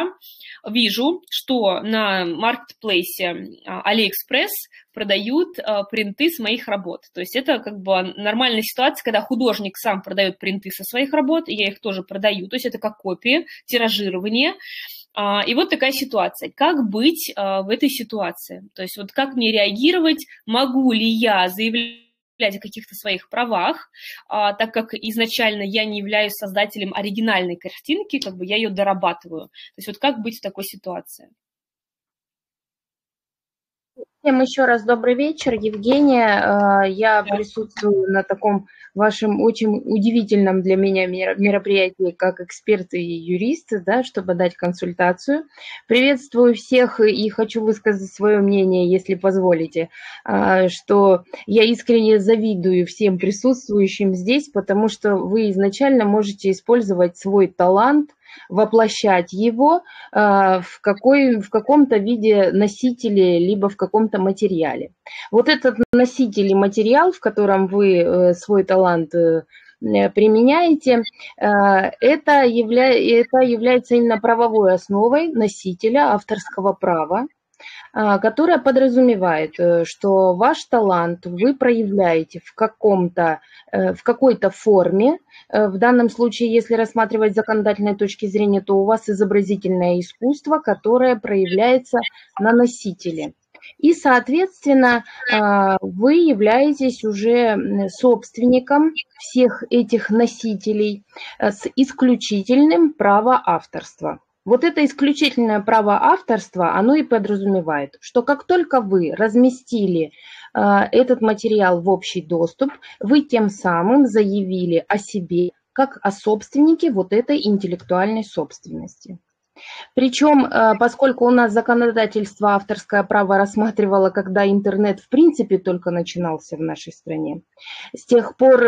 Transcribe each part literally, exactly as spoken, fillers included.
вижу, что на маркетплейсе AliExpress продают принты с моих работ. То есть это как бы нормальная ситуация, когда художник сам продает принты со своих работ, и я их тоже продаю. То есть это как копии, тиражирование. И вот такая ситуация. Как быть в этой ситуации? То есть вот как мне реагировать? Могу ли я заявлять о каких-то своих правах, так как изначально я не являюсь создателем оригинальной картинки, как бы я ее дорабатываю. То есть вот как быть в такой ситуации? Всем еще раз добрый вечер, Евгения. Я присутствую на таком вашем очень удивительном для меня мероприятии, как эксперты и юристы, да, чтобы дать консультацию. Приветствую всех и хочу высказать свое мнение, если позволите, что я искренне завидую всем присутствующим здесь, потому что вы изначально можете использовать свой талант, воплощать его э, в, какой, в каком-то виде носителе, либо в каком-то материале. Вот этот носитель и материал, в котором вы э, свой талант э, применяете, э, это, явля, это является именно правовой основой носителя авторского права, которая подразумевает, что ваш талант вы проявляете в каком-то, в какой-то форме. В данном случае, если рассматривать с законодательной точки зрения, то у вас изобразительное искусство, которое проявляется на носителе. И, соответственно, вы являетесь уже собственником всех этих носителей с исключительным правом авторства. Вот это исключительное право авторства, оно и подразумевает, что как только вы разместили э, этот материал в общий доступ, вы тем самым заявили о себе как о собственнике вот этой интеллектуальной собственности. Причем, поскольку у нас законодательство авторское право рассматривало, когда интернет в принципе только начинался в нашей стране, с тех пор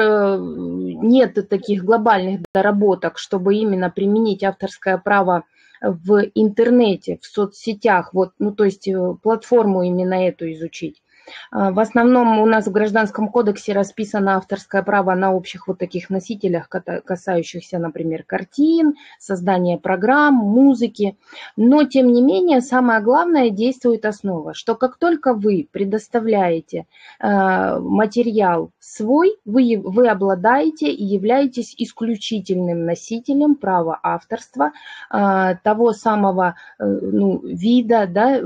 нет таких глобальных доработок, чтобы именно применить авторское право в интернете, в соцсетях, вот, ну, то есть платформу именно эту изучить. В основном у нас в Гражданском кодексе расписано авторское право на общих вот таких носителях, касающихся, например, картин, создания программ, музыки. Но, тем не менее, самое главное, действует основа, что как только вы предоставляете э, материал свой, вы, вы обладаете и являетесь исключительным носителем права авторства э, того самого э, ну, вида, да,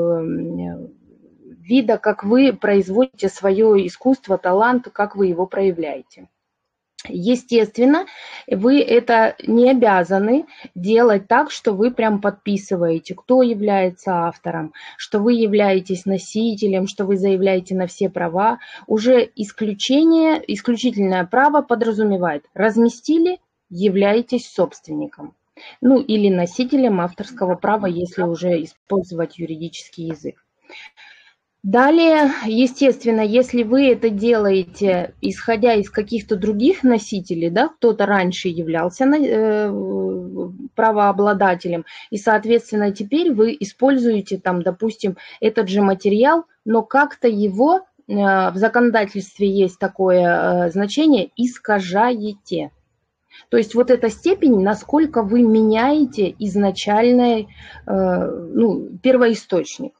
э, вида, как вы производите свое искусство, талант, как вы его проявляете. Естественно, вы это не обязаны делать так, что вы прям подписываете, кто является автором, что вы являетесь носителем, что вы заявляете на все права. Уже исключение, исключительное право подразумевает: разместили, являетесь собственником. Ну или носителем авторского права, если уже использовать юридический язык. Далее, естественно, если вы это делаете, исходя из каких-то других носителей, да, кто-то раньше являлся э, правообладателем, и, соответственно, теперь вы используете, там, допустим, этот же материал, но как-то его, э, в законодательстве есть такое э, значение, искажаете. То есть вот эта степень, насколько вы меняете изначальный э, ну, первоисточник.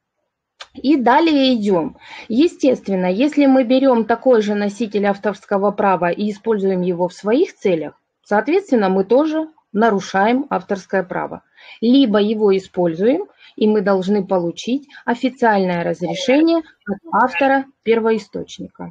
И далее идем. Естественно, если мы берем такой же носитель авторского права и используем его в своих целях, соответственно, мы тоже нарушаем авторское право. Либо его используем, и мы должны получить официальное разрешение от автора первоисточника.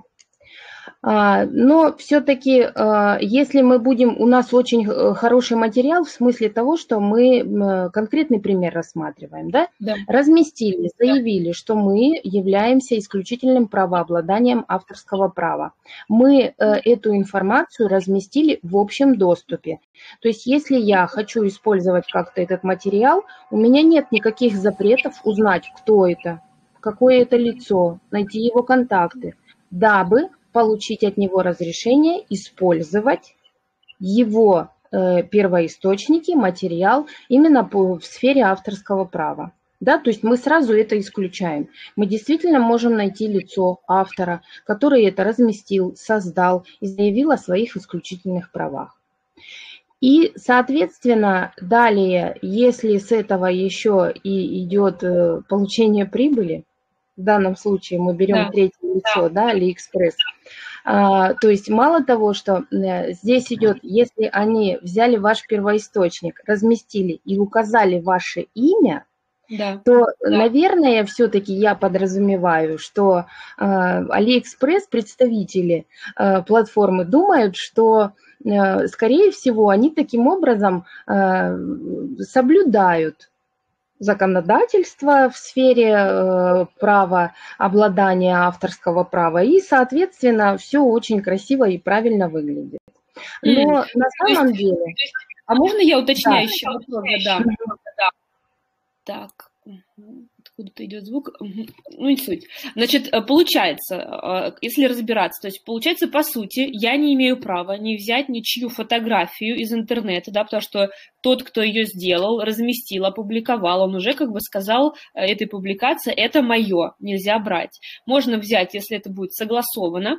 Но все-таки, если мы будем, у нас очень хороший материал в смысле того, что мы конкретный пример рассматриваем, да? Да. Разместили, заявили, что мы являемся исключительным правообладанием авторского права. Мы эту информацию разместили в общем доступе. То есть, если я хочу использовать как-то этот материал, у меня нет никаких запретов узнать, кто это, какое это лицо, найти его контакты, дабы получить от него разрешение использовать его э, первоисточники, материал именно по, в сфере авторского права. Да, то есть мы сразу это исключаем. Мы действительно можем найти лицо автора, который это разместил, создал и заявил о своих исключительных правах. И, соответственно, далее, если с этого еще и идет получение прибыли, в данном случае мы берем Да. третье лицо, да, AliExpress, а, то есть мало того, что здесь идет, если они взяли ваш первоисточник, разместили и указали ваше имя, да. то, наверное, все-таки я подразумеваю, что э, AliExpress, представители э, платформы, думают, что, э, скорее всего, они таким образом э, соблюдают законодательство в сфере э, права обладания авторского права, и, соответственно, все очень красиво и правильно выглядит. Но mm. на самом есть, деле... А можно я уточняющий вопрос задам? Да. Так, откуда-то идет звук, ну не суть. Значит, получается, если разбираться, то есть получается, по сути, я не имею права не взять ничью фотографию из интернета, да, потому что тот, кто ее сделал, разместил, опубликовал, он уже как бы сказал этой публикации, это мое, нельзя брать. Можно взять, если это будет согласовано,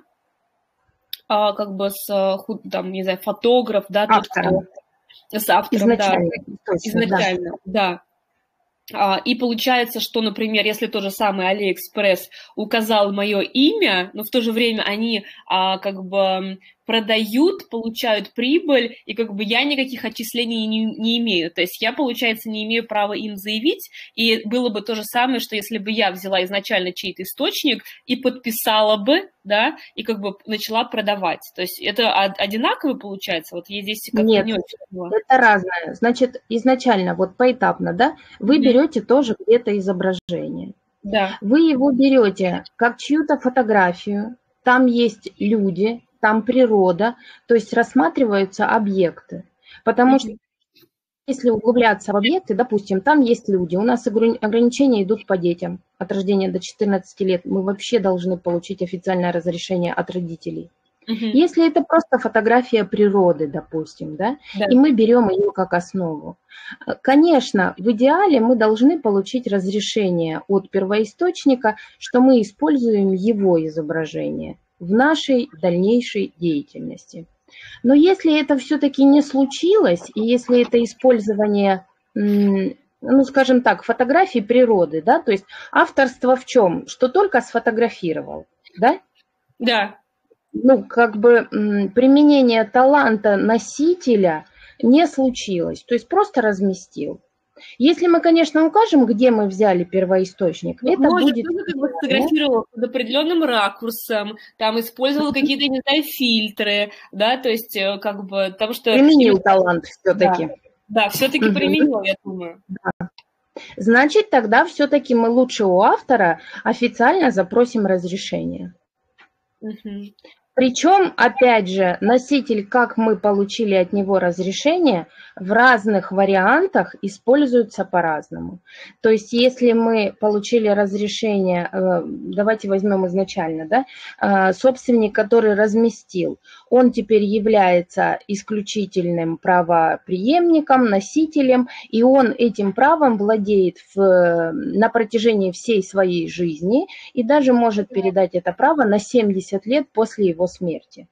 как бы с, там, не знаю, фотограф, да, тот, кто... С автором, изначально, да. Точно, Изначально, да. да. И получается, что, например, если тот же самый AliExpress указал мое имя, но в то же время они а, как бы продают, получают прибыль, и как бы я никаких отчислений не, не имею. То есть я, получается, не имею права им заявить, и было бы то же самое, что если бы я взяла изначально чей-то источник и подписала бы, да, и как бы начала продавать. То есть это одинаково получается? Вот я здесь как-то Нет, не очень поняла. Это разное. Значит, изначально, вот поэтапно, да, вы mm-hmm. берете тоже где-то изображение. Да. Вы его берете как чью-то фотографию, там есть люди, там природа, то есть рассматриваются объекты. Потому mm-hmm. что если углубляться в объекты, допустим, там есть люди, у нас ограничения идут по детям. От рождения до четырнадцати лет мы вообще должны получить официальное разрешение от родителей. Uh-huh. Если это просто фотография природы, допустим, да, да, и мы берем ее как основу. Конечно, в идеале мы должны получить разрешение от первоисточника, что мы используем его изображение в нашей дальнейшей деятельности. Но если это все-таки не случилось, и если это использование, ну, скажем так, фотографий природы, да, то есть авторство в чем? Что только сфотографировал, да? Да. Ну, как бы применение таланта носителя не случилось, то есть просто разместил. Если мы, конечно, укажем, где мы взяли первоисточник, ну, это может, будет... Может, как бы сфотографировал под определенным ракурсом, там использовал какие-то, не знаю, фильтры, да, то есть как бы... Потому что... Применил талант все-таки. Да, да все-таки применил, я думаю. Да. Значит, тогда все-таки мы лучше у автора официально запросим разрешение. Угу. Причем, опять же, носитель, как мы получили от него разрешение, в разных вариантах используется по-разному. То есть, если мы получили разрешение, давайте возьмем изначально, да, собственник, который разместил, он теперь является исключительным правопреемником, носителем, и он этим правом владеет в, на протяжении всей своей жизни и даже может передать это право на семьдесят лет после его смерти.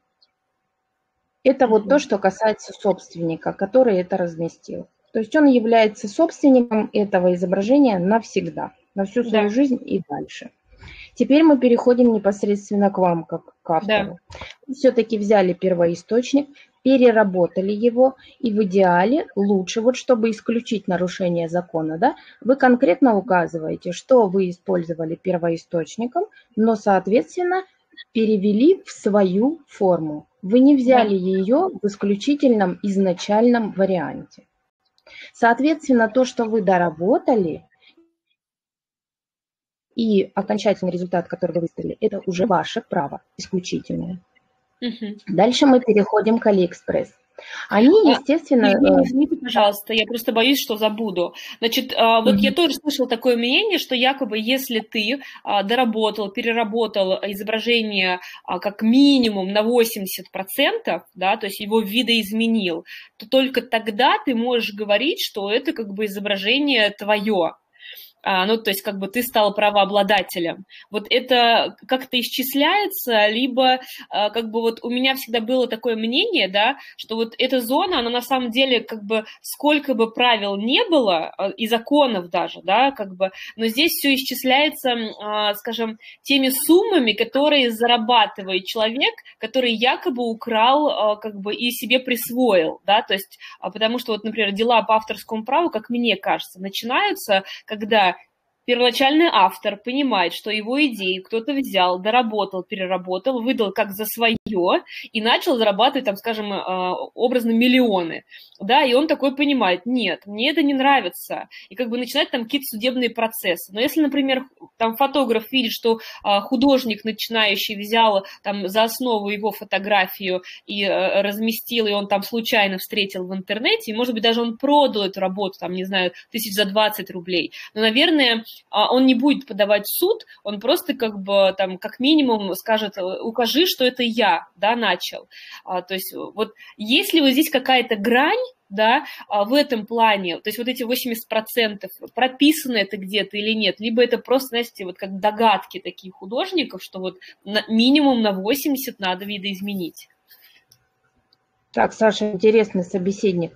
Это вот то, что касается собственника, который это разместил. То есть он является собственником этого изображения навсегда, на всю свою да. жизнь и дальше. Теперь мы переходим непосредственно к вам, как к автору. Да. Вы все-таки взяли первоисточник, переработали его, и в идеале лучше, вот чтобы исключить нарушение закона, да, вы конкретно указываете, что вы использовали первоисточником, но, соответственно, перевели в свою форму. Вы не взяли да. ее в исключительном изначальном варианте. Соответственно, то, что вы доработали, и окончательный результат, который вы выставили, это уже ваше право исключительное. Uh-huh. Дальше мы переходим к AliExpress. Они, естественно... Извините, извините, пожалуйста, я просто боюсь, что забуду. Значит, вот mm-hmm. я тоже слышала такое мнение, что якобы если ты доработал, переработал изображение как минимум на восемьдесят процентов, да, то есть его видоизменил, то только тогда ты можешь говорить, что это как бы изображение твое. А, ну, то есть как бы ты стал правообладателем. Вот это как-то исчисляется, либо а, как бы вот у меня всегда было такое мнение, да, что вот эта зона, она на самом деле как бы сколько бы правил не было, и законов даже, да, как бы, но здесь все исчисляется, а, скажем, теми суммами, которые зарабатывает человек, который якобы украл, а, как бы, и себе присвоил, да, то есть, а, потому что вот, например, дела по авторскому праву, как мне кажется, начинаются, когда первоначальный автор понимает, что его идеи кто-то взял, доработал, переработал, выдал как за свое и начал зарабатывать, там, скажем, образно миллионы, да, и он такой понимает, нет, мне это не нравится, и как бы начинает там какие-то судебные процессы. Но если, например, там фотограф видит, что художник начинающий взял там за основу его фотографию и разместил, и он там случайно встретил в интернете, и, может быть, даже он продал эту работу, там, не знаю, тысяч за двадцать рублей, но, наверное, он не будет подавать в суд, он просто как бы там как минимум скажет, укажи, что это я, да, начал. А, то есть вот есть ли вот здесь какая-то грань, да, в этом плане, то есть вот эти восемьдесят процентов, прописано это где-то или нет, либо это просто, знаете, вот как догадки таких художников, что вот на, минимум на восемьдесят надо видоизменить. Так, Саша, интересный собеседник.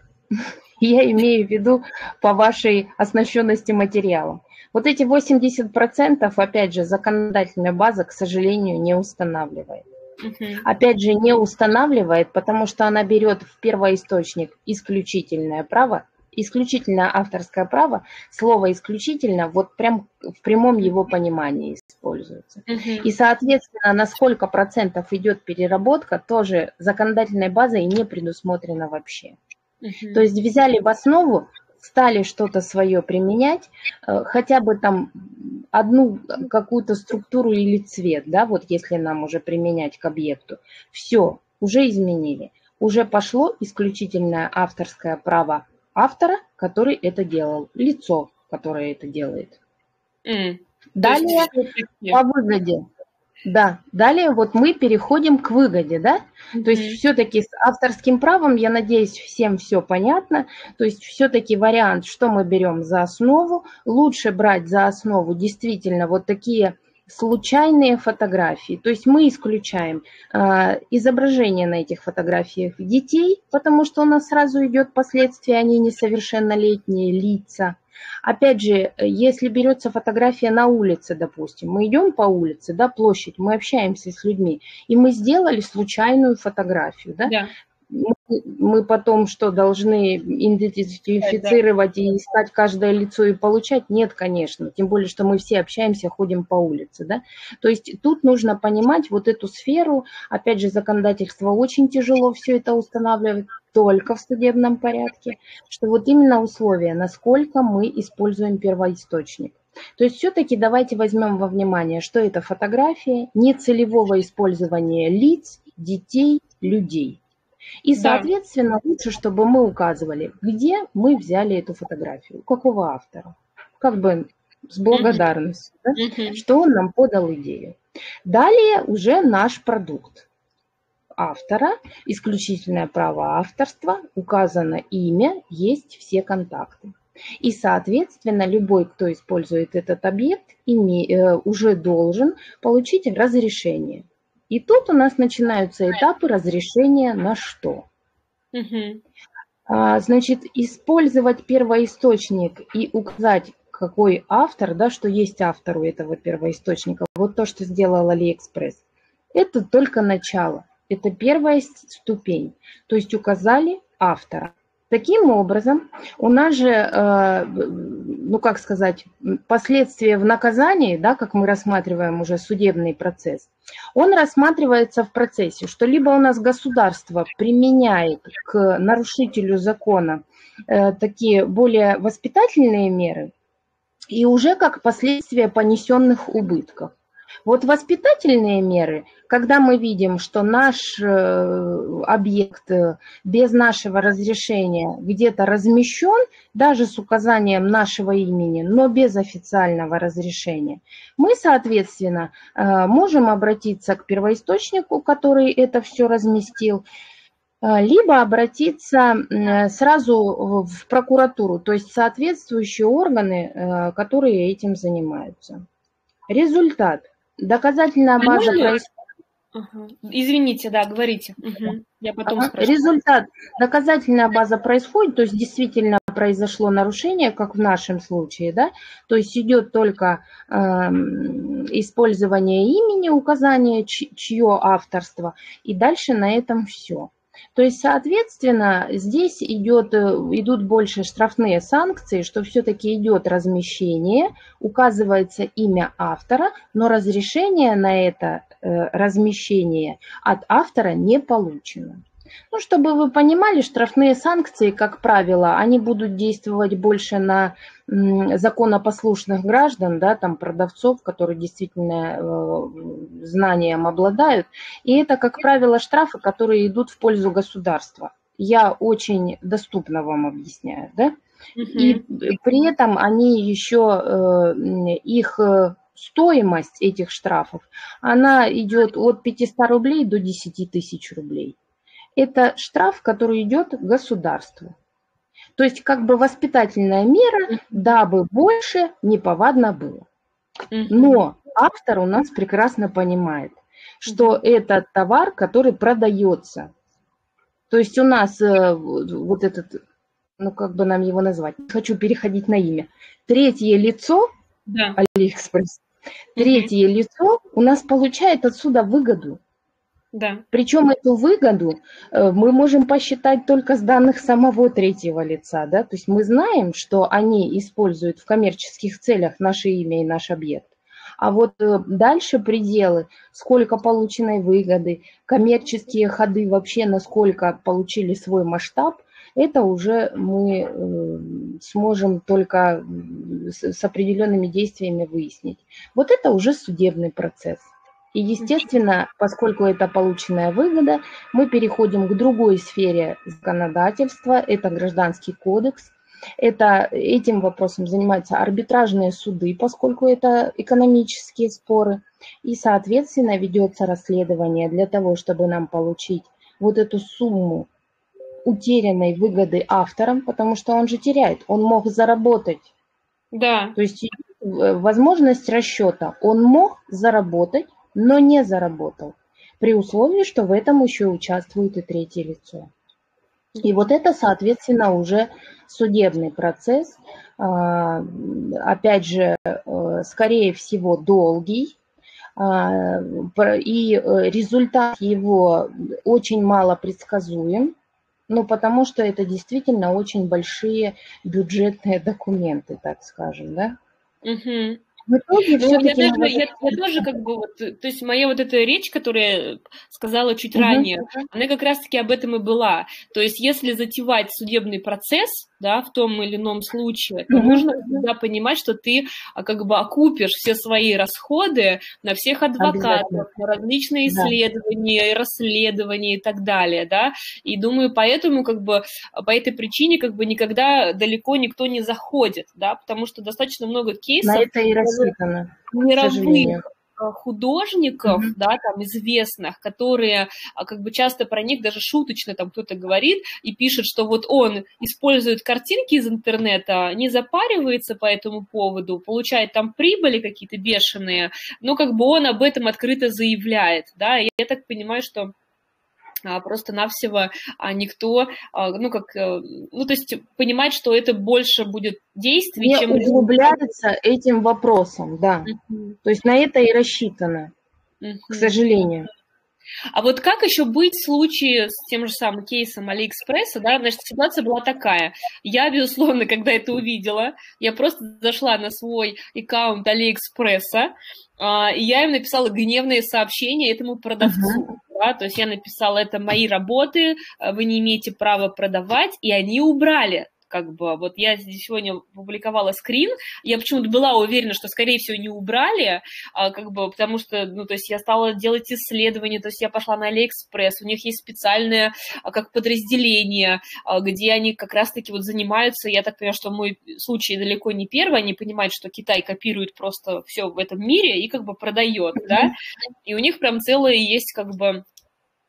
Я имею в виду по вашей оснащенности материалом. Вот эти восемьдесят процентов, опять же, законодательная база, к сожалению, не устанавливает. Uh-huh. Опять же, не устанавливает, потому что она берет в первоисточник исключительное право, исключительное авторское право, слово «исключительно» вот прям в прямом его понимании используется. Uh-huh. И, соответственно, на сколько процентов идет переработка, тоже законодательной базой не предусмотрено вообще. Uh-huh. То есть взяли в основу, стали что-то свое применять, хотя бы там одну какую-то структуру или цвет, да, вот если нам уже применять к объекту, все, уже изменили. Уже пошло исключительное авторское право автора, который это делал, лицо, которое это делает. Mm. Далее по выгоде. Да, далее вот мы переходим к выгоде, да, mm-hmm. то есть все-таки с авторским правом, я надеюсь, всем все понятно, то есть все-таки вариант, что мы берем за основу, лучше брать за основу действительно вот такие случайные фотографии, то есть мы исключаем э, изображение на этих фотографиях детей, потому что у нас сразу идет последствия, они несовершеннолетние лица. Опять же, если берется фотография на улице, допустим, мы идем по улице, да, площадь, мы общаемся с людьми, и мы сделали случайную фотографию, да, да. Мы, мы потом что, должны идентифицировать да. и искать каждое лицо и получать? Нет, конечно, тем более, что мы все общаемся, ходим по улице, да. То есть тут нужно понимать вот эту сферу, опять же, законодательство очень тяжело все это устанавливать, только в судебном порядке, что вот именно условия, насколько мы используем первоисточник. То есть все-таки давайте возьмем во внимание, что это фотография нецелевого использования лиц, детей, людей. И, соответственно, да. лучше, чтобы мы указывали, где мы взяли эту фотографию, у какого автора, как бы с благодарностью, да, uh-huh. что он нам подал идею. Далее уже наш продукт. Автора, исключительное право авторства, указано имя, есть все контакты. И, соответственно, любой, кто использует этот объект, име, уже должен получить разрешение. И тут у нас начинаются этапы разрешения на что? Угу. А, значит, использовать первоисточник и указать, какой автор, да, что есть автор у этого первоисточника. Вот то, что сделал AliExpress. Это только начало. Это первая ступень, то есть указали автора. Таким образом, у нас же, ну как сказать, последствия в наказании, да, как мы рассматриваем уже судебный процесс, он рассматривается в процессе, что либо у нас государство применяет к нарушителю закона такие более воспитательные меры, и уже как последствия понесенных убытков. Вот воспитательные меры, когда мы видим, что наш объект без нашего разрешения где-то размещен, даже с указанием нашего имени, но без официального разрешения, мы, соответственно, можем обратиться к первоисточнику, который это все разместил, либо обратиться сразу в прокуратуру, то есть соответствующие органы, которые этим занимаются. Результат. Доказательная база происходит. Ага. Извините, да, говорите. Угу. Я потом ага. спрошу. Результат. Доказательная база происходит, то есть действительно произошло нарушение, как в нашем случае, да, то есть идет только э, использование имени, указание, чье авторство, и дальше на этом все. То есть, соответственно, здесь идет, идут больше штрафные санкции, что все-таки идет размещение, указывается имя автора, но разрешение на это э, размещение от автора не получено. Ну, чтобы вы понимали, штрафные санкции, как правило, они будут действовать больше на законопослушных граждан, да, там продавцов, которые действительно э, знанием обладают. И это, как правило, штрафы, которые идут в пользу государства. Я очень доступно вам объясняю, да? Uh-huh. И при этом они еще, э, их стоимость этих штрафов, она идет от пятисот рублей до десяти тысяч рублей. Это штраф, который идет государству. То есть как бы воспитательная мера, дабы больше неповадно было. Но автор у нас прекрасно понимает, что это товар, который продается. То есть у нас вот этот, ну как бы нам его назвать, не хочу переходить на имя, третье лицо, да. Алиэкспресс, третье угу. лицо у нас получает отсюда выгоду. Да. Причем эту выгоду мы можем посчитать только с данных самого третьего лица. Да? То есть мы знаем, что они используют в коммерческих целях наше имя и наш объект. А вот дальше пределы, сколько полученной выгоды, коммерческие ходы вообще, насколько получили свой масштаб, это уже мы сможем только с определенными действиями выяснить. Вот это уже судебный процесс. И, естественно, поскольку это полученная выгода, мы переходим к другой сфере законодательства, это Гражданский кодекс. Это, этим вопросом занимаются арбитражные суды, поскольку это экономические споры. И, соответственно, ведется расследование для того, чтобы нам получить вот эту сумму утерянной выгоды авторам, потому что он же теряет, он мог заработать. Да. То есть возможность расчета, он мог заработать, но не заработал, при условии, что в этом еще участвует и третье лицо. И вот это, соответственно, уже судебный процесс, опять же, скорее всего, долгий, и результат его очень мало предсказуем, ну, потому что это действительно очень большие бюджетные документы, так скажем, да? Угу. В итоге ну, я, даже, я, я тоже как бы, вот, то есть моя вот эта речь, которую я сказала чуть uh-huh. ранее, она как раз-таки об этом и была. То есть если затевать судебный процесс, да, в том или ином случае, то uh-huh. нужно всегда понимать, что ты как бы окупишь все свои расходы на всех адвокатов, на различные исследования, да. расследования и так далее, да. И думаю, поэтому как бы по этой причине как бы никогда далеко никто не заходит, да, потому что достаточно много кейсов. На это и рассчитано, мировых художников, mm-hmm. да, там, известных, которые, как бы, часто про них даже шуточно там кто-то говорит и пишет, что вот он использует картинки из интернета, не запаривается по этому поводу, получает там прибыли какие-то бешеные, но как бы он об этом открыто заявляет, да, и я так понимаю, что просто-навсего никто, ну, как, ну, то есть понимать, что это больше будет действий, не чем... углубляется этим вопросом, да. Uh-huh. То есть на это и рассчитано, uh-huh. к сожалению. А вот как еще быть в случае с тем же самым кейсом Алиэкспресса, да, значит, ситуация была такая. Я, безусловно, когда это увидела, я просто зашла на свой аккаунт Алиэкспресса, и я им написала гневное сообщение этому продавцу. Uh-huh. Да, то есть я написала, это мои работы, вы не имеете права продавать, и они убрали. Как бы, вот я сегодня публиковала скрин, я почему-то была уверена, что, скорее всего, не убрали, а, как бы, потому что, ну, то есть я стала делать исследования, то есть я пошла на Алиэкспресс, у них есть специальное, а, как подразделение, а, где они как раз-таки вот занимаются, я так понимаю, что мой случай далеко не первый, они понимают, что Китай копирует просто все в этом мире и как бы продает, да, и у них прям целое есть как бы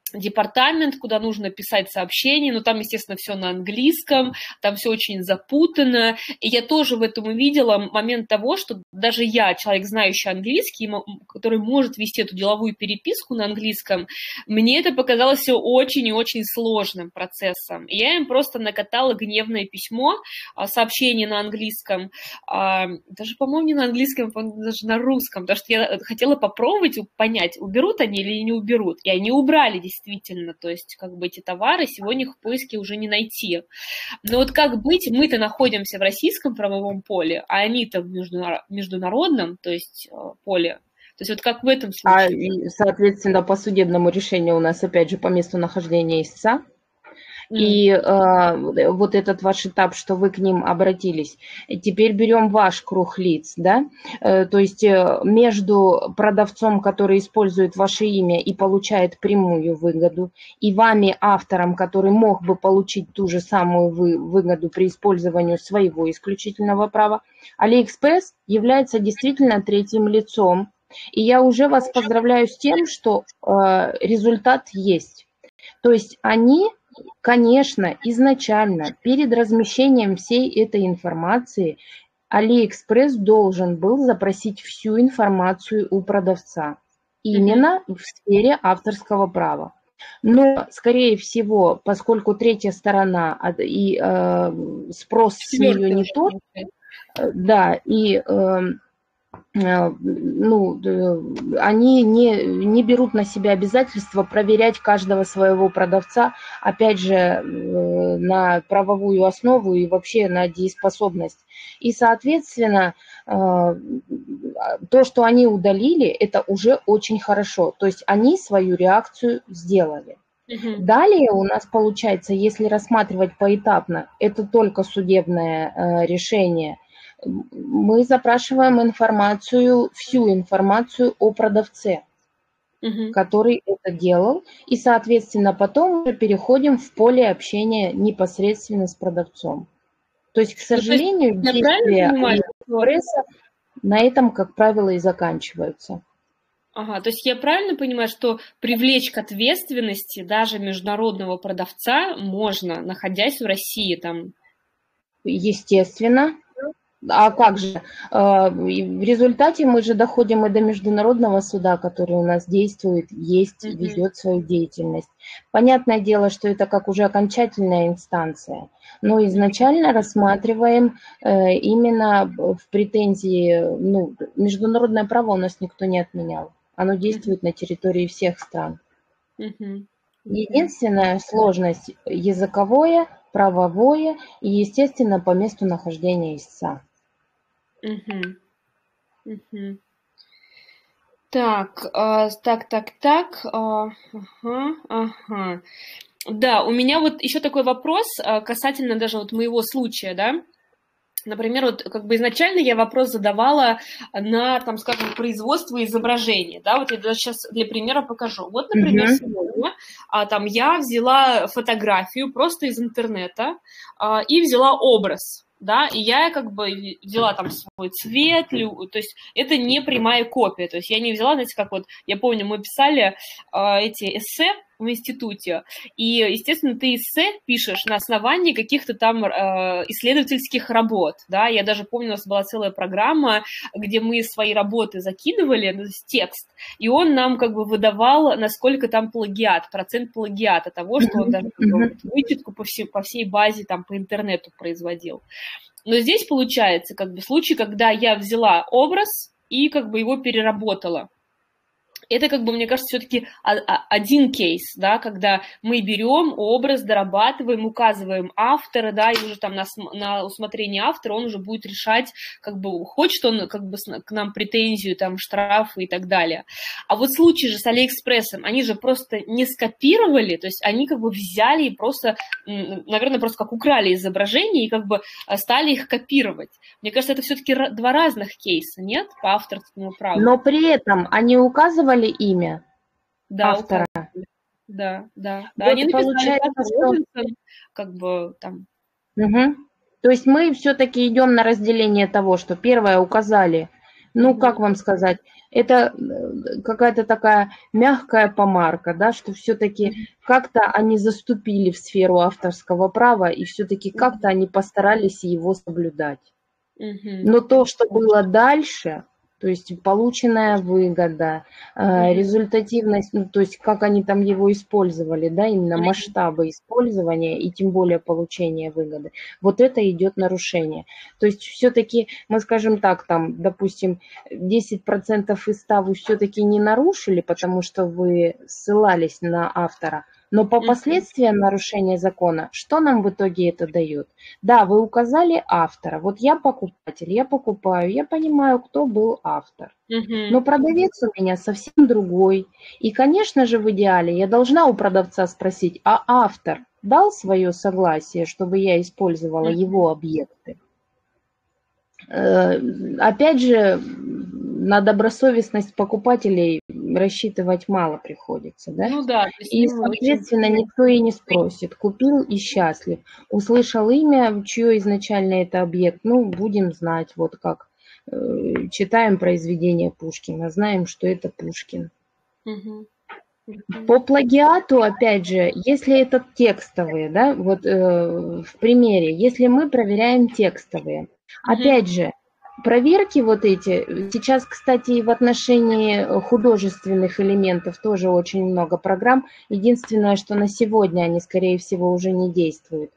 департамент, куда нужно писать сообщения, но там, естественно, все на английском, там все очень запутанно, и я тоже в этом увидела момент того, что даже я, человек, знающий английский, который может вести эту деловую переписку на английском, мне это показалось все очень и очень сложным процессом, и я им просто накатала гневное письмо, сообщение на английском, даже, по-моему, не на английском, даже на русском, потому что я хотела попробовать понять, уберут они или не уберут, и они убрали, действительно. Действительно, то есть как бы эти товары сегодня их в поиске уже не найти. Но вот как быть, мы-то находимся в российском правовом поле, а они-то в международном, то есть поле. То есть вот как в этом случае? А, соответственно, по судебному решению у нас опять же по месту нахождения истца. И э, вот этот ваш этап, что вы к ним обратились. Теперь берем ваш круг лиц, да, э, то есть э, между продавцом, который использует ваше имя и получает прямую выгоду, и вами, автором, который мог бы получить ту же самую вы, выгоду при использовании своего исключительного права, AliExpress является действительно третьим лицом. И я уже вас поздравляю с тем, что э, результат есть. То есть они... Конечно, изначально перед размещением всей этой информации AliExpress должен был запросить всю информацию у продавца, именно mm-hmm. в сфере авторского права. Но, скорее всего, поскольку третья сторона и э, спрос с нее не тот, э, да, и... Э, ну, они не, не берут на себя обязательства проверять каждого своего продавца, опять же, на правовую основу и вообще на дееспособность. И, соответственно, то, что они удалили, это уже очень хорошо. То есть они свою реакцию сделали. Угу. Далее у нас получается, если рассматривать поэтапно, это только судебное решение, мы запрашиваем информацию, всю информацию о продавце, угу. который это делал, и, соответственно, потом мы переходим в поле общения непосредственно с продавцом. То есть, к сожалению, ну, действия AliExpress на этом, как правило, и заканчиваются. Ага, то есть я правильно понимаю, что привлечь к ответственности даже международного продавца можно, находясь в России там? Естественно. А как же? В результате мы же доходим и до международного суда, который у нас действует, есть, mm-hmm. ведет свою деятельность. Понятное дело, что это как уже окончательная инстанция, но изначально рассматриваем именно в претензии, ну, международное право у нас никто не отменял. Оно действует mm-hmm. на территории всех стран. Mm-hmm. Единственная сложность языковое, правовое и, естественно, по месту нахождения истца. Угу. Угу. Так, э, так, так, так. Э, ага, ага. Да, у меня вот еще такой вопрос э, касательно даже вот моего случая, да. Например, вот как бы изначально я вопрос задавала на, там, скажем, производство изображения, да, вот я даже сейчас для примера покажу. Вот, например, mm-hmm. сегодня а, там я взяла фотографию просто из интернета а, и взяла образ, да, и я как бы взяла там свой цвет, то есть это не прямая копия, то есть я не взяла, знаете, как вот, я помню, мы писали а, эти эссе в институте, и, естественно, ты эссе пишешь на основании каких-то там э, исследовательских работ, да, я даже помню, у нас была целая программа, где мы свои работы закидывали, ну, текст, и он нам как бы выдавал, насколько там плагиат, процент плагиата того, что он даже как бы, вычетку по всей, по всей базе там по интернету производил. Но здесь получается как бы случай, когда я взяла образ и как бы его переработала. Это, как бы, мне кажется, все-таки один кейс, да, когда мы берем образ, дорабатываем, указываем автора, да, и уже там на, на усмотрение автора он уже будет решать, как бы, хочет он как бы к нам претензию, там, штрафы и так далее. А вот случай же с AliExpress, они же просто не скопировали, то есть они как бы взяли и просто, наверное, просто как украли изображения и как бы стали их копировать. Мне кажется, это все-таки два разных кейса, нет, по авторскому праву? Но при этом они указывали имя да, автора. Указывали. Да, да. да. Вот они написали, что... как бы там. Угу. То есть мы все-таки идем на разделение того, что первое указали, ну, угу. как вам сказать, Это какая-то такая мягкая помарка, да, что все-таки как-то они заступили в сферу авторского права, и все-таки как-то они постарались его соблюдать. Но то, что было дальше, то есть полученная выгода, результативность, ну, то есть как они там его использовали, да, именно масштабы использования и тем более получения выгоды, вот это идет нарушение. То есть все-таки мы скажем так, там, допустим, десять процентов из ста вы все-таки не нарушили, потому что вы ссылались на автора, но по последствиям нарушения закона, что нам в итоге это дает? Да, вы указали автора. Вот я покупатель, я покупаю, я понимаю, кто был автор. Но продавец у меня совсем другой. И, конечно же, в идеале я должна у продавца спросить, а автор дал свое согласие, чтобы я использовала его объекты? Опять же, на добросовестность покупателей рассчитывать мало приходится, да? Ну да. И, соответственно, очень... никто и не спросит. Купил и счастлив. Услышал имя, чье изначально это объект, ну, будем знать, вот как. Читаем произведение Пушкина, знаем, что это Пушкин. Угу. По плагиату, опять же, если это текстовые, да, вот э, в примере, если мы проверяем текстовые, угу. Опять же, проверки вот эти, сейчас, кстати, и в отношении художественных элементов тоже очень много программ. Единственное, что на сегодня они, скорее всего, уже не действуют.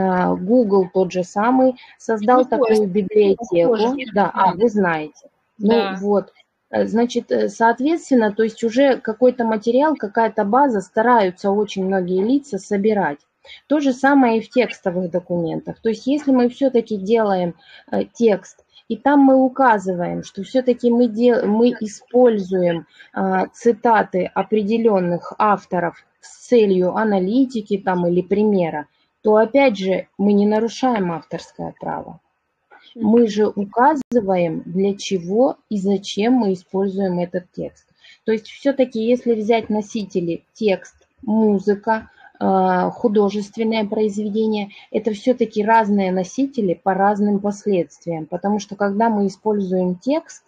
Google тот же самый создал ну, такую библиотеку. Похоже, да, а, вы знаете. Да. Ну вот, значит, соответственно, то есть уже какой-то материал, какая-то база стараются очень многие лица собирать. То же самое и в текстовых документах. То есть если мы все-таки делаем текст, и там мы указываем, что все-таки мы, дел... мы используем а, цитаты определенных авторов с целью аналитики там, или примера, то опять же мы не нарушаем авторское право. Мы же указываем, для чего и зачем мы используем этот текст. То есть все-таки если взять носители текст, музыка, художественное произведение, это все-таки разные носители по разным последствиям, потому что когда мы используем текст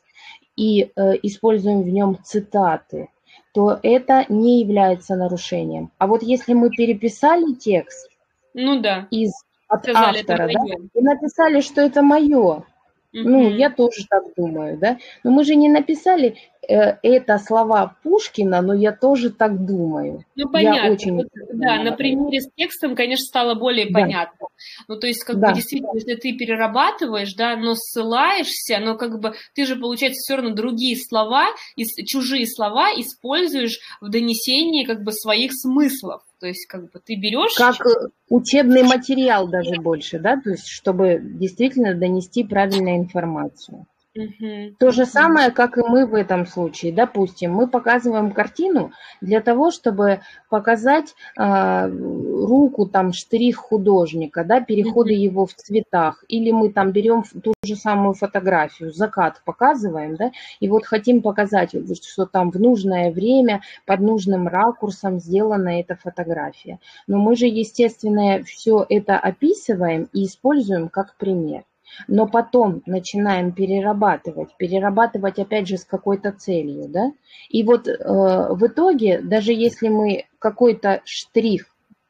и э, используем в нем цитаты, то это не является нарушением. А вот если мы переписали текст ну, да. из, от Сказали, автора, да, и написали, что это мое, Uh-huh. Ну, я тоже так думаю, да. Но мы же не написали э, это слова Пушкина, но я тоже так думаю. Ну, понятно. Я очень вот, да, на примере с текстом, конечно, стало более да. понятно. Ну, то есть, как да. бы, действительно, если ты перерабатываешь, да, но ссылаешься, но, как бы, ты же, получается, все равно другие слова, чужие слова используешь в донесении, как бы, своих смыслов. То есть, как бы, ты берешь... Как учебный материал даже больше, да, то есть, чтобы действительно донести правильную информацию. Uh-huh. То же самое, как и мы в этом случае. Допустим, мы показываем картину для того, чтобы показать э, руку, там, штрих художника, да, переходы uh-huh. его в цветах. Или мы там берем ту же самую фотографию, закат показываем, да, и вот хотим показать, что там в нужное время, под нужным ракурсом сделана эта фотография. Но мы же, естественно, все это описываем и используем как пример. Но потом начинаем перерабатывать, перерабатывать опять же с какой-то целью, да. И вот э, в итоге, даже если мы какой-то штрих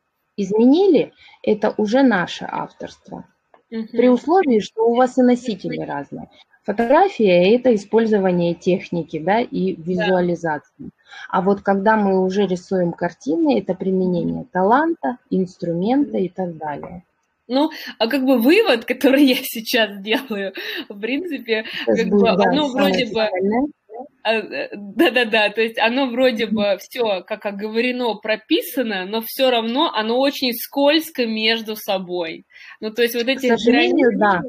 изменили, это уже наше авторство. Uh-huh. При условии, что у вас и носители разные. Фотография – это использование техники, да, и визуализации. Да. А вот когда мы уже рисуем картины, это применение таланта, инструмента и так далее. Ну, а как бы вывод, который я сейчас делаю, в принципе, как будет, бы да, оно вроде бы... Да-да-да, то есть оно вроде бы все, как оговорено, прописано, но все равно оно очень скользко между собой. Ну, то есть вот эти... К сожалению, да.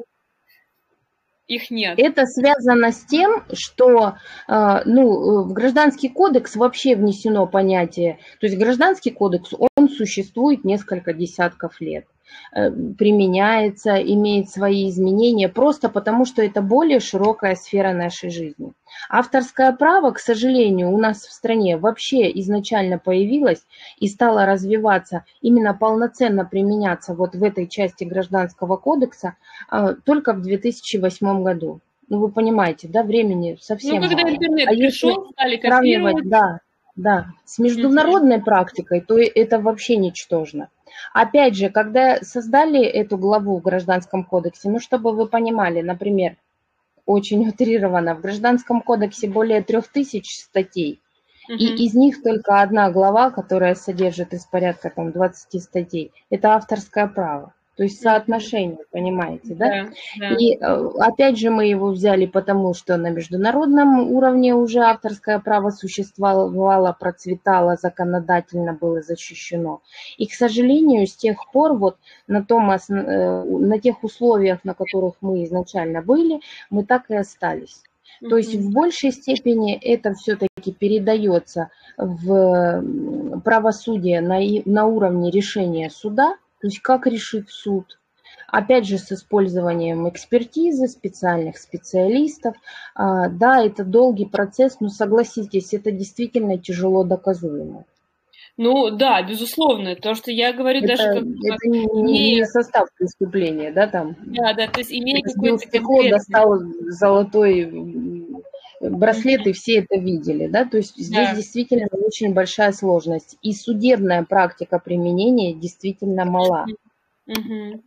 Их нет. Это связано с тем, что ну, в Гражданский кодекс вообще внесено понятие, то есть Гражданский кодекс, он существует несколько десятков лет, применяется, имеет свои изменения, просто потому что это более широкая сфера нашей жизни. Авторское право, к сожалению, у нас в стране вообще изначально появилось и стало развиваться, именно полноценно применяться вот в этой части Гражданского кодекса только в две тысячи восьмом году. Ну, вы понимаете, да, времени Ну, совсем когда мало. интернет А если пришел, стали сравнивать, копировать. да, да, с Мгм. международной практикой, то и это вообще ничтожно. Опять же, когда создали эту главу в Гражданском кодексе, ну, чтобы вы понимали, например, очень утрированно, в Гражданском кодексе более трех тысяч статей, и Мгм. из них только одна глава, которая содержит из порядка там двадцати статей, это авторское право. То есть Мгм. соотношение, понимаете, да? Да, да. И э, опять же мы его взяли потому, что на международном уровне уже авторское право существовало, процветало, законодательно было защищено. И, к сожалению, с тех пор вот на, том, э, на тех условиях, на которых мы изначально были, мы так и остались. То есть Мгм. в большей степени это все-таки передается в правосудие на, на уровне решения суда, то есть как решит суд. Опять же, с использованием экспертизы, специальных специалистов. А, да, это долгий процесс, но согласитесь, это действительно тяжело доказуемо. Ну да, безусловно, то, что я говорю, Это, даже как это не, не имея, состав преступления, да, там да, да, то есть имея разбил какой-то стекло, конкретный, достал золотой браслет, Мгм. и все это видели, да, то есть здесь Да. действительно очень большая сложность, и судебная практика применения действительно мала. Мгм.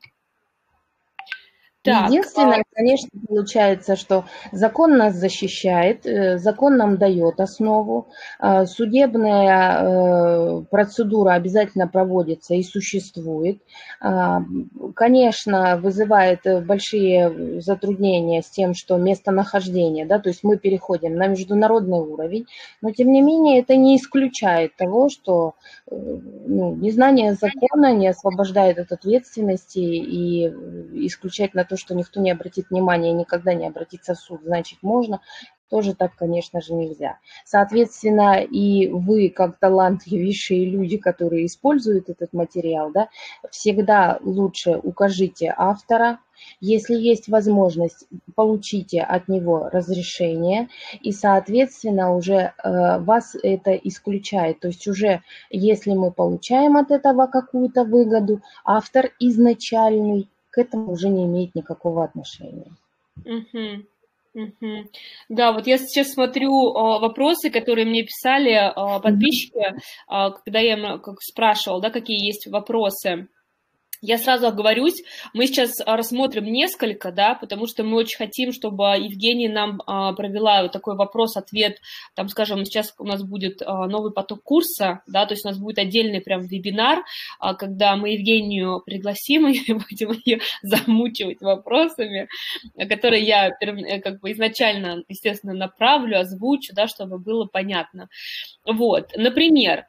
Так, а, Единственное, конечно, получается, что закон нас защищает, э, закон нам дает основу, а, судебная э, процедура обязательно проводится и существует. А, Конечно, вызывает э, большие затруднения с тем, что местонахождение, да, то есть мы переходим на международный уровень, но тем не менее это не исключает того, что э, ну, незнание закона не освобождает от ответственности, и исключать на то, что никто не обратит внимания и никогда не обратится в суд, значит, можно, тоже так, конечно же, нельзя. Соответственно, и вы, как талантливейшие люди, которые используют этот материал, да, всегда лучше укажите автора. Если есть возможность, получите от него разрешение, и, соответственно, уже э, вас это исключает. То есть уже если мы получаем от этого какую-то выгоду, автор изначальный к этому уже не имеет никакого отношения. Мгм. Мгм. Да, вот я сейчас смотрю а, вопросы, которые мне писали а, подписчики, а, когда я им, как спрашивала, да, какие есть вопросы. Я сразу оговорюсь, мы сейчас а, рассмотрим несколько, да, потому что мы очень хотим, чтобы Евгения нам а, провела вот такой вопрос-ответ, там, скажем, сейчас у нас будет а, новый поток курса, да, то есть у нас будет отдельный прям вебинар, а, когда мы Евгению пригласим и будем ее замучивать вопросами, которые я э, как бы изначально, естественно, направлю, озвучу, да, чтобы было понятно. Вот, например,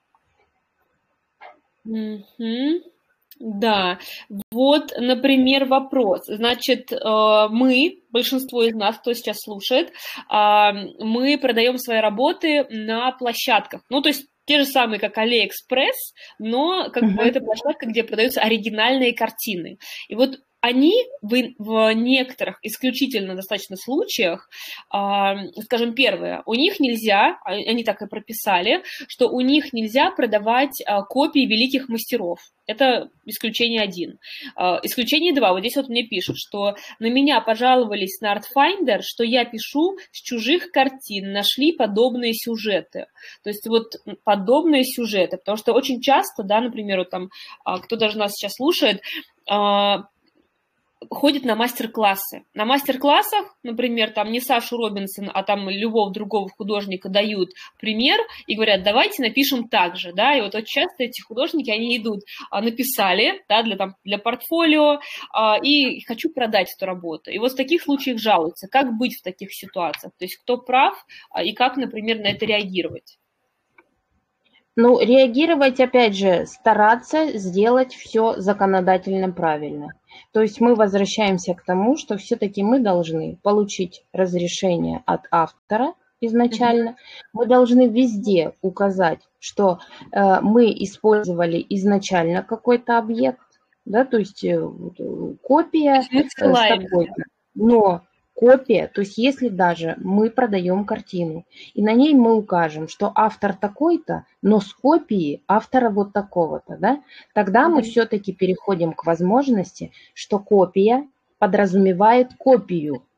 Мгм. Да, вот, например, вопрос. Значит, э, мы, большинство из нас, кто сейчас слушает, а, мы продаем свои работы на площадках. Ну, то есть те же самые, как Алиэкспресс, но как бы Мгм. это площадка, где продаются оригинальные картины. И вот они в, в некоторых исключительно достаточно случаях, а, скажем, первое, у них нельзя, а, они так и прописали, что у них нельзя продавать а, копии великих мастеров. Это исключение один. А, исключение два. Вот здесь вот мне пишут, что на меня пожаловались на Artfinder, что я пишу с чужих картин, нашли подобные сюжеты. То есть вот подобные сюжеты, потому что очень часто, да, например, вот там, а, кто даже нас сейчас слушает, а, ходит на мастер-классы. На мастер-классах, например, там не Сашу Робинсон, а там любого другого художника дают пример и говорят, давайте напишем так же, да, и вот очень часто эти художники, они идут, написали, да, для, там, для портфолио, и хочу продать эту работу. И вот в таких случаях жалуются. Как быть в таких ситуациях? То есть кто прав и как, например, на это реагировать? Ну, реагировать, опять же, стараться сделать все законодательно правильно. То есть мы возвращаемся к тому, что все-таки мы должны получить разрешение от автора изначально. Мы должны везде указать, что э, мы использовали изначально какой-то объект, да, то есть э, копия Мы э, с ссылаемся. такой-то. Но копия, то есть если даже мы продаем картину, и на ней мы укажем, что автор такой-то, но с копии автора вот такого-то, да, тогда мы все-таки переходим к возможности, что копия подразумевает копию.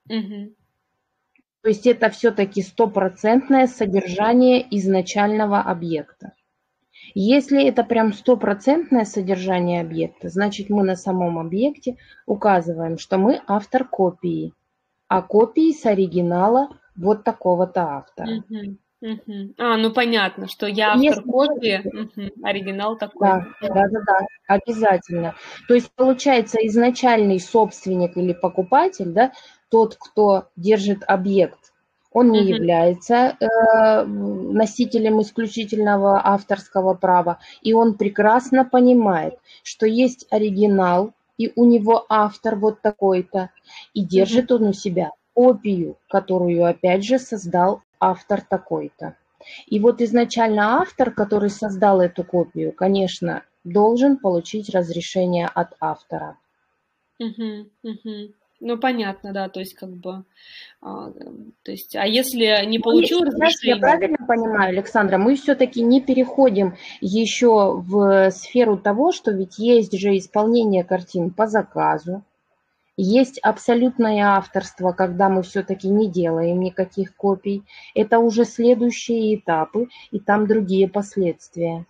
Мгм. То есть это все-таки стопроцентное содержание изначального объекта. Если это прям стопроцентное содержание объекта, значит мы на самом объекте указываем, что мы автор копии, а копии с оригинала вот такого-то автора. Мгм. Мгм. А, ну понятно, что я автор Если копии, мгм, оригинал Да, такой-то. да-да-да, обязательно. То есть получается изначальный собственник или покупатель, да, тот, кто держит объект, он не Мгм. является э, носителем исключительного авторского права, и он прекрасно понимает, что есть оригинал, и у него автор вот такой-то, и Мгм. держит он у себя копию, которую опять же создал автор такой-то. И вот изначально автор, который создал эту копию, конечно, должен получить разрешение от автора. Мгм. Мгм. Ну понятно, да, то есть как бы, а, эм, то есть, а если не Мы получил сейчас, я разрешение? правильно понимаю, Александра, мы все-таки не переходим еще в сферу того, что ведь есть же исполнение картин по заказу, есть абсолютное авторство, когда мы все-таки не делаем никаких копий. Это уже следующие этапы, и там другие последствия.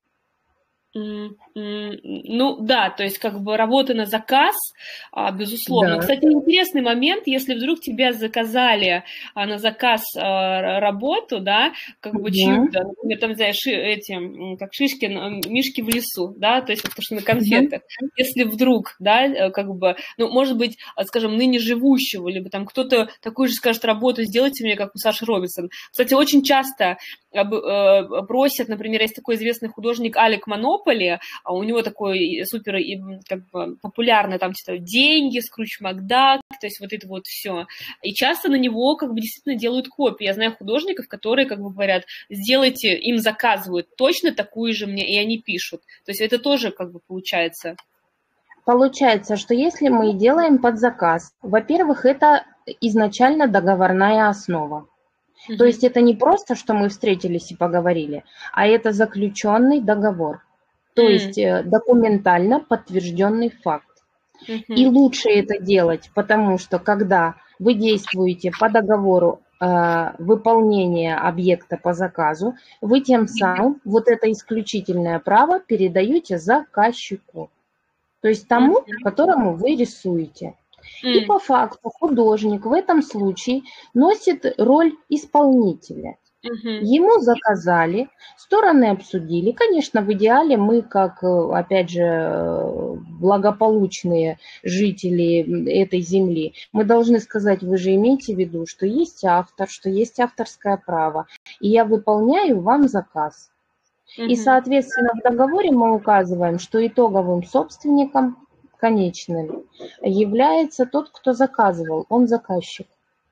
М, м, Ну да, то есть как бы работа на заказ, а, безусловно. Да. Кстати, интересный момент, если вдруг тебя заказали а, на заказ а, р- работу, да, как бы Мгм. чью-то, например, там, не знаю, ши- эти, м, как Шишкин, м, Мишки в лесу, да, то есть вот то, что на Мгм. конфетах. Если вдруг, да, э, как бы, ну, может быть, а, скажем, ныне живущего, либо там кто-то такую же скажет работу, сделайте мне, как у Саши Робинсон. Кстати, очень часто об- э, просят, например, есть такой известный художник Алек Монополи, а у него такой супер и, как бы, популярный там что-то деньги, Скрудж Макдак, то есть вот это вот все. И часто на него как бы действительно делают копии. Я знаю художников, которые как бы говорят, сделайте, им заказывают точно такую же мне, и они пишут. То есть это тоже как бы получается. Получается, что если мы делаем под заказ, во-первых, это изначально договорная основа. То Мгм. есть это не просто, что мы встретились и поговорили, а это заключенный договор. То М, есть э, документально подтвержденный факт. И мгм. лучше это делать, потому что когда вы действуете по договору э, выполнения объекта по заказу, вы тем самым вот это исключительное право передаете заказчику, то есть тому, Мгм. которому вы рисуете. И М, по факту художник в этом случае носит роль исполнителя. мгм. Ему заказали, стороны обсудили. Конечно, в идеале мы, как, э, опять же, э, благополучные жители этой земли, мы должны сказать, вы же имеете в виду, что есть автор, что есть авторское право, и я выполняю вам заказ. И, Мгм. соответственно, в договоре мы указываем, что итоговым собственником конечным является тот, кто заказывал, он заказчик.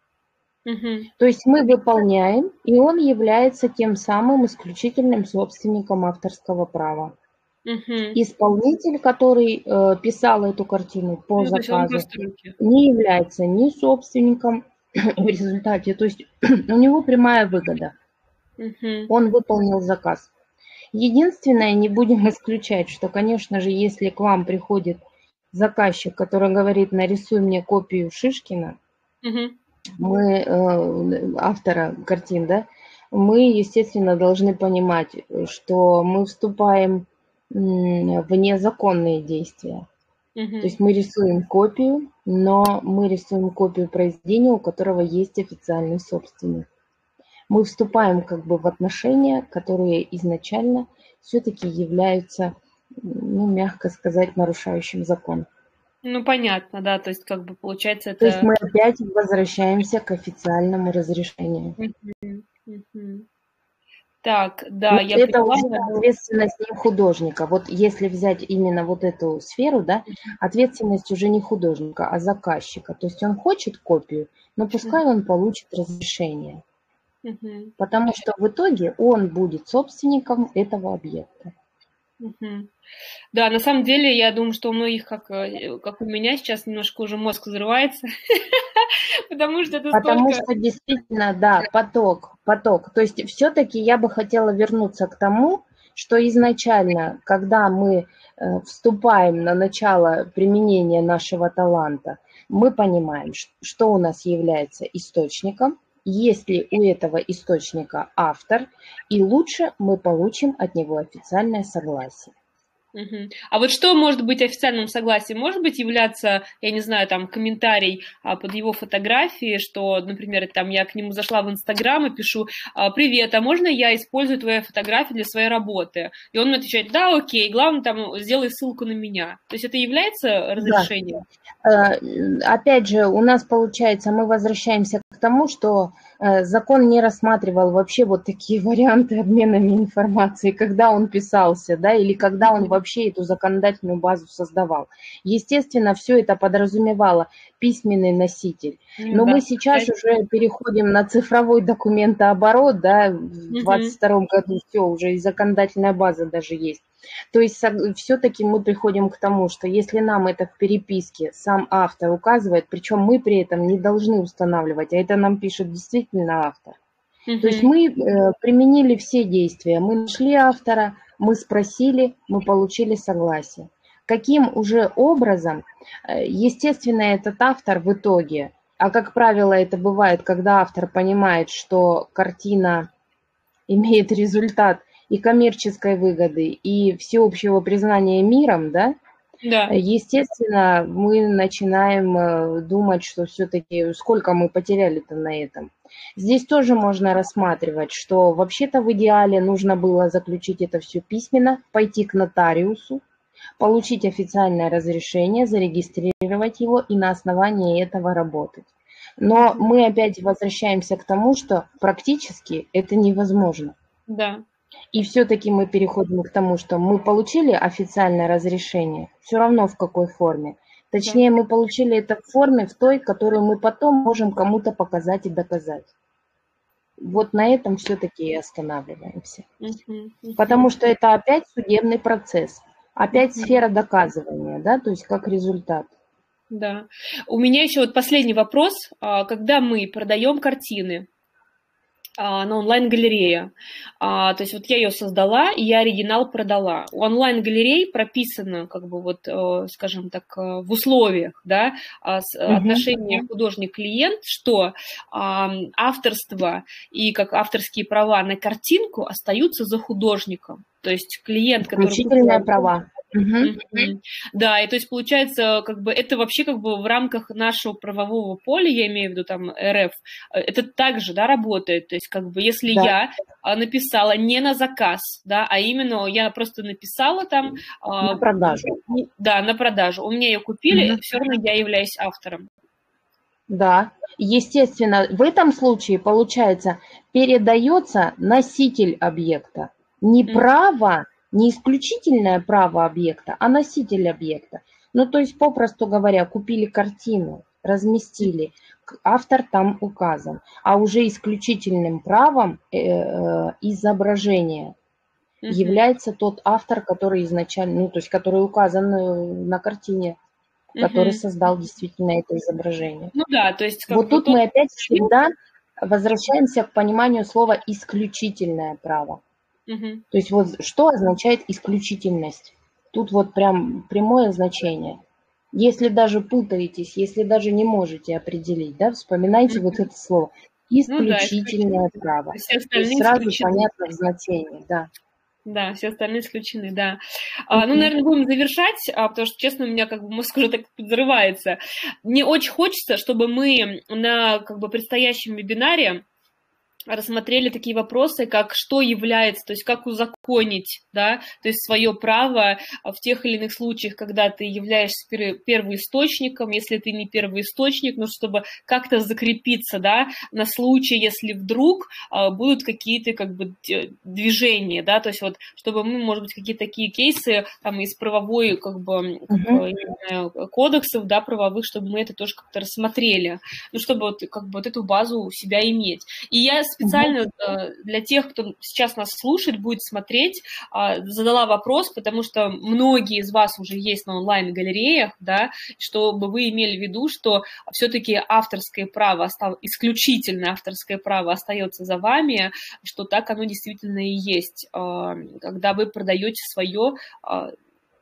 Мгм. То есть мы выполняем, и он является тем самым исключительным собственником авторского права. Мгм. Исполнитель, который э, писал эту картину по Ну, то есть он заказу, просто руки. не является ни собственником в результате, то есть у него прямая выгода. Мгм. Он выполнил заказ. Единственное, не будем исключать, что, конечно же, если к вам приходит заказчик, который говорит, нарисуй мне копию Шишкина, Мгм. мы, э, автора картин, да, мы, естественно, должны понимать, что мы вступаем м, в незаконные действия. То Мгм. есть мы рисуем копию, но мы рисуем копию произведения, у которого есть официальный собственник. Мы вступаем как бы в отношения, которые изначально все-таки являются, ну, мягко сказать, нарушающим закон. Ну, понятно, да, то есть, как бы, получается, То есть это... мы опять возвращаемся к официальному разрешению. Мгм. Мгм. Так, Но да, я это поняла. уже ответственность не художника. Вот если взять именно вот эту сферу, да, ответственность уже не художника, а заказчика. То есть он хочет копию, но Мгм. пускай он получит разрешение. Мгм. Потому что в итоге он будет собственником этого объекта. Мгм. Да, на самом деле, я думаю, что у многих, как, э, как у меня сейчас, немножко уже мозг взрывается, потому что это Потому столько... что действительно, да, поток, поток. То есть все-таки я бы хотела вернуться к тому, что изначально, когда мы э, вступаем на начало применения нашего таланта, мы понимаем, что у нас является источником, есть ли у этого источника автор, и лучше мы получим от него официальное согласие. Угу. А вот что может быть официальным согласием? Может быть являться, я не знаю, там комментарий а, под его фотографией, что, например, там я к нему зашла в Инстаграм и пишу: «Привет, а можно я использую твои фотографии для своей работы?» И он мне отвечает: «Да, окей, главное, там, сделай ссылку на меня». То есть это является разрешением? Да. Опять же, у нас получается, мы возвращаемся к тому, что закон не рассматривал вообще вот такие варианты обмена информацией, когда он писался, да, или когда он вообще эту законодательную базу создавал. Естественно, все это подразумевало письменный носитель. Но да, мы сейчас да. уже переходим на цифровой документооборот, да, в двадцать втором году все, уже и законодательная база даже есть. То есть все-таки мы приходим к тому, что если нам это в переписке сам автор указывает, причем мы при этом не должны устанавливать, а это нам пишет действительно автор. Mm-hmm. То есть мы э, применили все действия, мы нашли автора, мы спросили, мы получили согласие. Каким уже образом, естественно, этот автор в итоге, а как правило это бывает, когда автор понимает, что картина имеет результат и коммерческой выгоды, и всеобщего признания миром, да, да. Естественно, мы начинаем думать, что все-таки сколько мы потеряли-то на этом. Здесь тоже можно рассматривать, что вообще-то в идеале нужно было заключить это все письменно, пойти к нотариусу, получить официальное разрешение, зарегистрировать его и на основании этого работать. Но мы опять возвращаемся к тому, что практически это невозможно. Да. И все-таки мы переходим к тому, что мы получили официальное разрешение, все равно в какой форме. Точнее, да. мы получили это в форме, в той, которую мы потом можем кому-то показать и доказать. Вот на этом все-таки и останавливаемся. Uh-huh, uh-huh. Потому что это опять судебный процесс, опять uh-huh. сфера доказывания, да, то есть как результат. Да. У меня еще вот последний вопрос. Когда мы продаем картины на онлайн-галерее. А, то есть вот я ее создала, и я оригинал продала. У онлайн-галерей прописано, как бы вот, скажем так, в условиях, да, отношения художник-клиент, что а, авторство и как авторские права на картинку остаются за художником. То есть клиент, который... Исключительные права. Угу. Mm-hmm. Да, и то есть получается, как бы это вообще как бы в рамках нашего правового поля, я имею в виду там эр эф, это также, да, работает. То есть как бы если да. я написала не на заказ, да, а именно я просто написала там... На продажу. Да, на продажу. У меня ее купили, mm-hmm. все равно я являюсь автором. Да, естественно, в этом случае, получается, передается носитель объекта, не mm-hmm. право, не исключительное право объекта, а носитель объекта. Ну, то есть, попросту говоря, купили картину, разместили, автор там указан, а уже исключительным правом э, э, изображения mm-hmm. является тот автор, который изначально, ну, то есть, который указан на картине, mm-hmm. который создал действительно это изображение. Ну да, то есть... Вот тут тот... мы опять всегда возвращаемся к пониманию слова «исключительное право». Угу. То есть вот что означает исключительность? Тут вот прям прямое значение. Если даже путаетесь, если даже не можете определить, да, вспоминайте угу. вот это слово. Исключительное ну, да, право. То есть сразу понятно в значении, да. Да, все остальные исключены, да. А, ну, наверное, будем завершать, а, потому что, честно, у меня как бы мозг уже так взрывается. Мне очень хочется, чтобы мы на как бы предстоящем вебинаре рассмотрели такие вопросы, как что является, то есть как узаконить, да, то есть свое право в тех или иных случаях, когда ты являешься первоисточником, если ты не первоисточник, ну, чтобы как-то закрепиться, да, на случай, если вдруг а, будут какие-то, как бы, движения, да, то есть вот, чтобы мы, может быть, какие-то такие кейсы, там, из правовой, как бы, как бы я не знаю, кодексов, да, правовых, чтобы мы это тоже как-то рассмотрели, ну, чтобы вот, как бы, вот эту базу у себя иметь. И я специально для тех, кто сейчас нас слушает, будет смотреть, задала вопрос, потому что многие из вас уже есть на онлайн-галереях, да, чтобы вы имели в виду, что все-таки авторское право, исключительно авторское право остается за вами, что так оно действительно и есть, когда вы продаете свое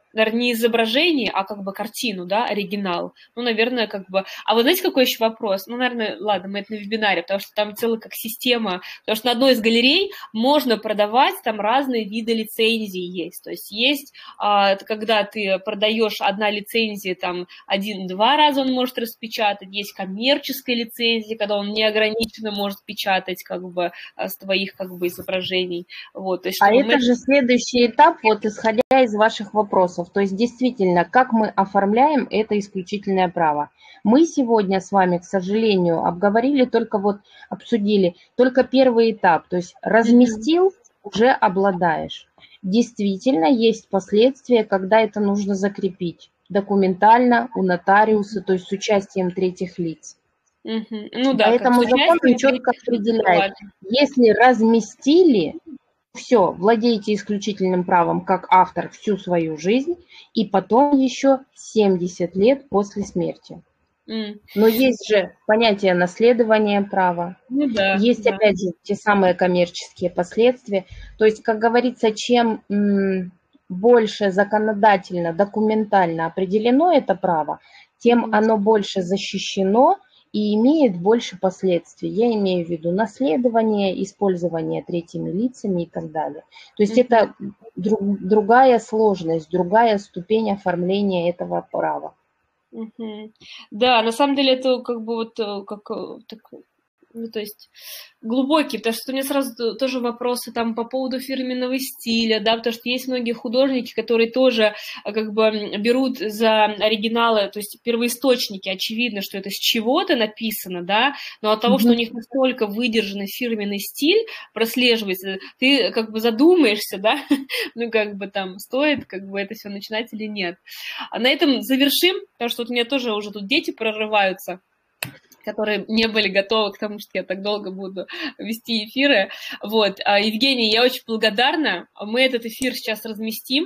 наверное, не изображение, а как бы картину, да, оригинал. Ну, наверное, как бы... А вот знаете, какой еще вопрос? Ну, наверное, ладно, мы это на вебинаре, потому что там целая как система, потому что на одной из галерей можно продавать, там разные виды лицензий есть. То есть есть, а, когда ты продаешь одна лицензия, там, один-два раза он может распечатать, есть коммерческая лицензия, когда он неограниченно может печатать, как бы, с твоих, как бы, изображений. Вот, то есть, А чтобы это мы... же следующий этап, вот исходя из ваших вопросов. То есть действительно, как мы оформляем это исключительное право. Мы сегодня с вами, к сожалению, обговорили только вот, обсудили только первый этап. То есть разместил, уже обладаешь. Действительно, есть последствия, когда это нужно закрепить документально у нотариуса, то есть с участием третьих лиц. Угу. Ну да, как Поэтому закон четко определяет, если разместили, все, владеете исключительным правом как автор всю свою жизнь, и потом еще семьдесят лет после смерти. Mm. Но есть же понятие наследования права, ну, да, есть да. опять же те самые коммерческие последствия. То есть, как говорится, чем м, больше законодательно, документально определено это право, тем mm. оно больше защищено и имеет больше последствий. Я имею в виду наследование, использование третьими лицами и так далее. То есть mm-hmm. это друг, другая сложность, другая ступень оформления этого права. Mm-hmm. Да, на самом деле это как бы вот как так, ну, то есть глубокий, потому что у меня сразу тоже вопросы там по поводу фирменного стиля, да, потому что есть многие художники, которые тоже как бы берут за оригиналы, то есть первоисточники, очевидно, что это с чего-то написано, да, но от того, mm-hmm. что у них настолько выдержанный фирменный стиль прослеживается, ты как бы задумаешься, да, ну, как бы там стоит как бы это все начинать или нет. А на этом завершим, потому что вот у меня тоже уже тут дети прорываются, которые не были готовы к тому, что я так долго буду вести эфиры. Вот. Евгений, я очень благодарна. Мы этот эфир сейчас разместим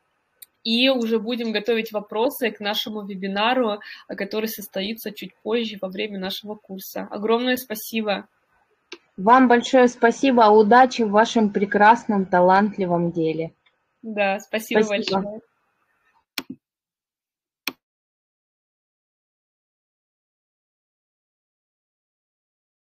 и уже будем готовить вопросы к нашему вебинару, который состоится чуть позже во время нашего курса. Огромное спасибо. Вам большое спасибо. Удачи в вашем прекрасном, талантливом деле. Да, спасибо, спасибо. большое.